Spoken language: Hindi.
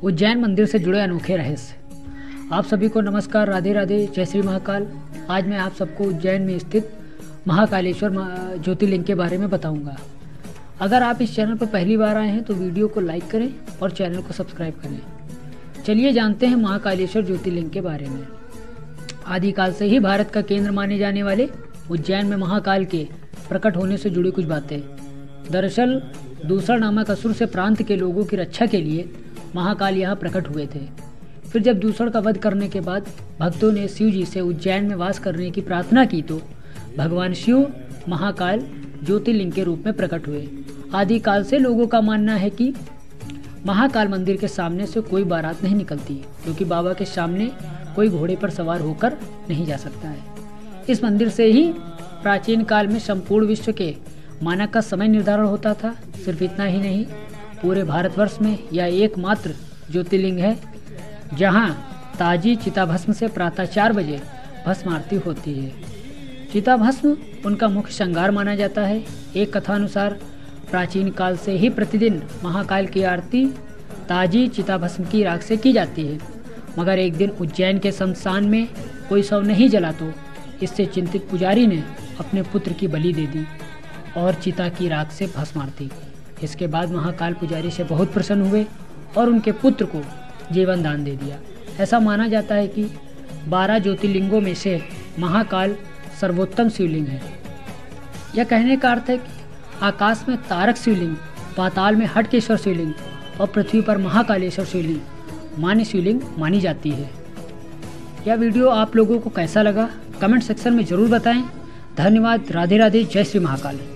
उज्जैन मंदिर से जुड़े अनोखे रहस्य। आप सभी को नमस्कार, राधे राधे, जय श्री महाकाल। आज मैं आप सबको उज्जैन में स्थित महाकालेश्वर ज्योतिर्लिंग के बारे में बताऊंगा। अगर आप इस चैनल पर पहली बार आए हैं तो वीडियो को लाइक करें और चैनल को सब्सक्राइब करें। चलिए जानते हैं महाकालेश्वर ज्योतिर्लिंग के बारे में। आदिकाल से ही भारत का केंद्र माने जाने वाले उज्जैन में महाकाल के प्रकट होने से जुड़ी कुछ बातें। दरअसल दूसरा नामक असुर से प्रांत के लोगों की रक्षा के लिए महाकाल यहाँ प्रकट हुए थे। फिर जब दूसर का वध करने के बाद भक्तों ने शिव जी से उज्जैन में वास करने की प्रार्थना की तो भगवान शिव महाकाल ज्योतिर्लिंग के रूप में प्रकट हुए। आदिकाल से लोगों का मानना है कि महाकाल मंदिर के सामने से कोई बारात नहीं निकलती, क्योंकि बाबा के सामने कोई घोड़े पर सवार होकर नहीं जा सकता है। इस मंदिर से ही प्राचीन काल में संपूर्ण विश्व के मानक का समय निर्धारण होता था। सिर्फ इतना ही नहीं, पूरे भारतवर्ष में यह एकमात्र ज्योतिर्लिंग है जहां ताजी चिताभस्म से प्रातः 4 बजे भस्म आरती होती है। चिताभस्म उनका मुख्य श्रृंगार माना जाता है। एक कथानुसार प्राचीन काल से ही प्रतिदिन महाकाल की आरती ताजी चिताभस्म की राख से की जाती है, मगर एक दिन उज्जैन के शमशान में कोई शव नहीं जला तो इससे चिंतित पुजारी ने अपने पुत्र की बलि दे दी और चिता की राख से भस्म आरती की। इसके बाद महाकाल पुजारी से बहुत प्रसन्न हुए और उनके पुत्र को जीवन दान दे दिया। ऐसा माना जाता है कि 12 ज्योतिर्लिंगों में से महाकाल सर्वोत्तम शिवलिंग है। यह कहने का अर्थ है कि आकाश में तारक शिवलिंग, पाताल में हटकेश्वर शिवलिंग और पृथ्वी पर महाकालेश्वर शिवलिंग मान्य शिवलिंग मानी जाती है। यह वीडियो आप लोगों को कैसा लगा कमेंट सेक्शन में ज़रूर बताएं। धन्यवाद। राधे राधे, जय श्री महाकाल।